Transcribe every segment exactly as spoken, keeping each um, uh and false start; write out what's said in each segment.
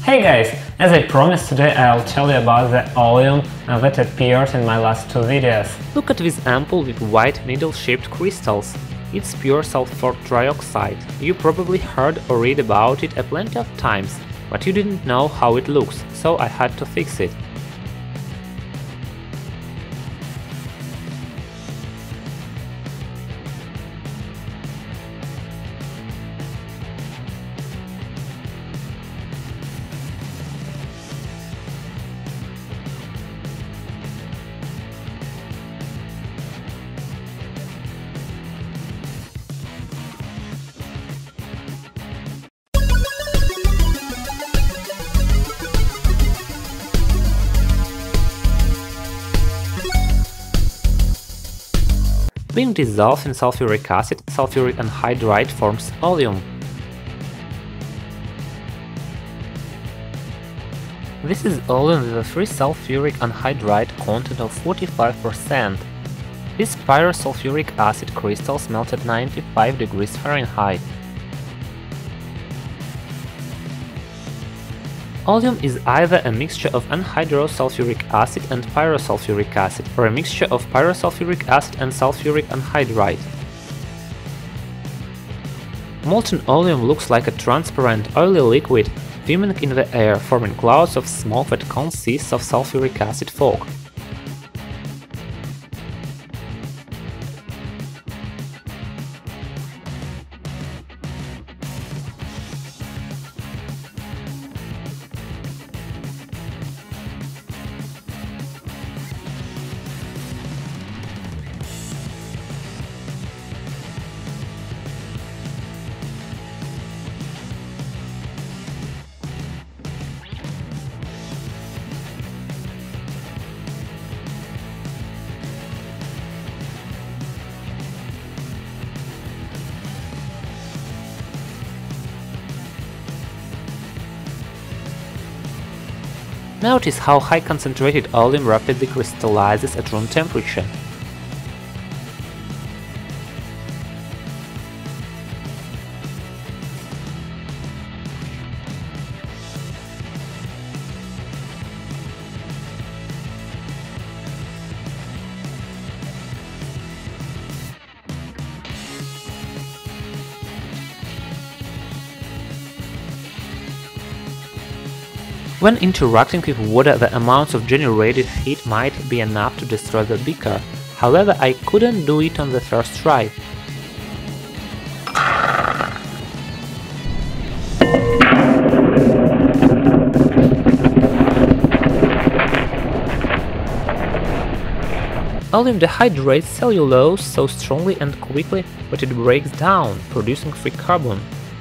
Hey guys! As I promised, today I'll tell you about the Oleum that appeared in my last two videos. Look at this ampoule with white needle-shaped crystals. It's pure sulfur trioxide. You probably heard or read about it a plenty of times, but you didn't know how it looks, so I had to fix it. Being dissolved in sulfuric acid, sulfuric anhydride forms Oleum. This is Oleum with a free sulfuric anhydride content of forty-five percent. These pyrosulfuric acid crystals melt at ninety-five degrees Fahrenheit. Oleum is either a mixture of anhydrosulfuric acid and pyrosulfuric acid, or a mixture of pyrosulfuric acid and sulfuric anhydride. Molten oleum looks like a transparent, oily liquid swimming in the air, forming clouds of smoke that consists of sulfuric acid fog. Notice how high concentrated oleum rapidly crystallizes at room temperature. When interacting with water, the amounts of generated heat might be enough to destroy the beaker. However, I couldn't do it on the first try. Oleum dehydrates cellulose so strongly and quickly that it breaks down, producing free carbon.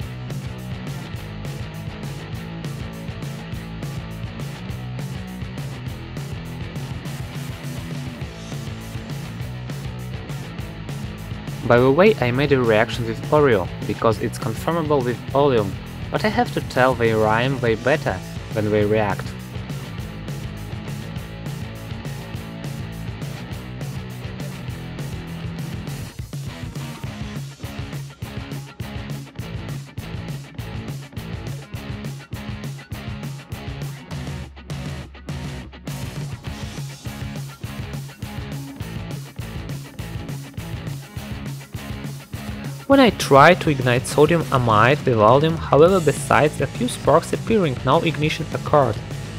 By the way, I made a reaction with Oreo, because it's conformable with Oleum, but I have to tell they rhyme way better when they react. When I tried to ignite sodium amide with Oleum, however, besides a few sparks appearing, no ignition occurred.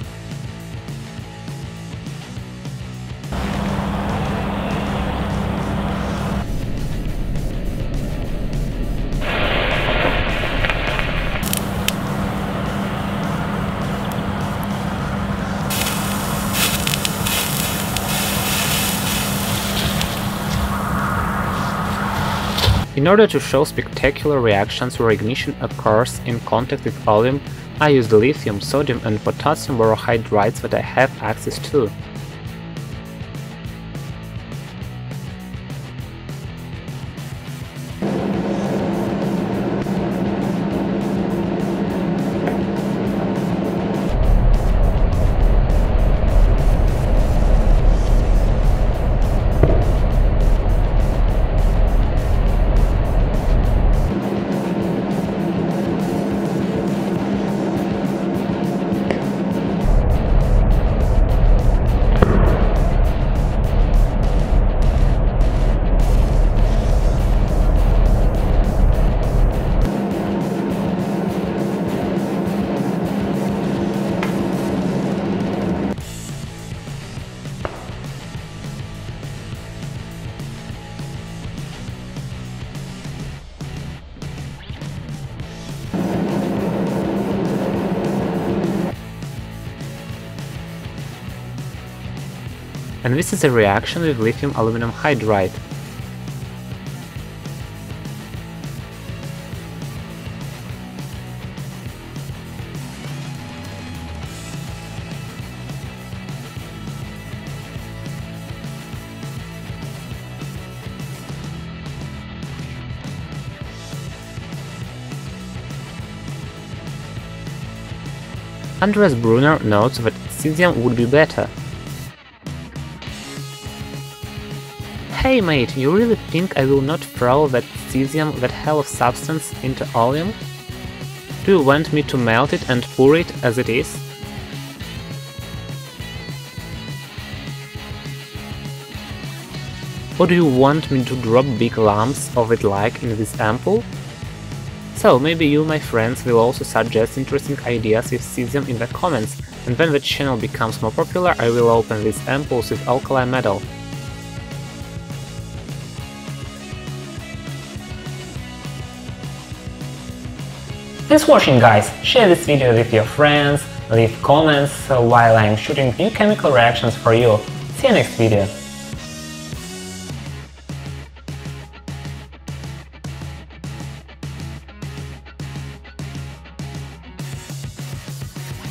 In order to show spectacular reactions where ignition occurs in contact with Oleum, I used lithium, sodium and potassium borohydrides that I have access to. And this is a reaction with lithium aluminum hydride. Andreas Brunner notes that cesium would be better. Hey mate, you really think I will not throw that cesium, that hell of substance, into oleum? Do you want me to melt it and pour it as it is? Or do you want me to drop big lumps of it like in this ampoule? So maybe you, my friends, will also suggest interesting ideas with cesium in the comments, and when the channel becomes more popular I will open these ampoules with alkali metal. Thanks for watching, guys. Share this video with your friends, leave comments while I'm shooting new chemical reactions for you. See you next video.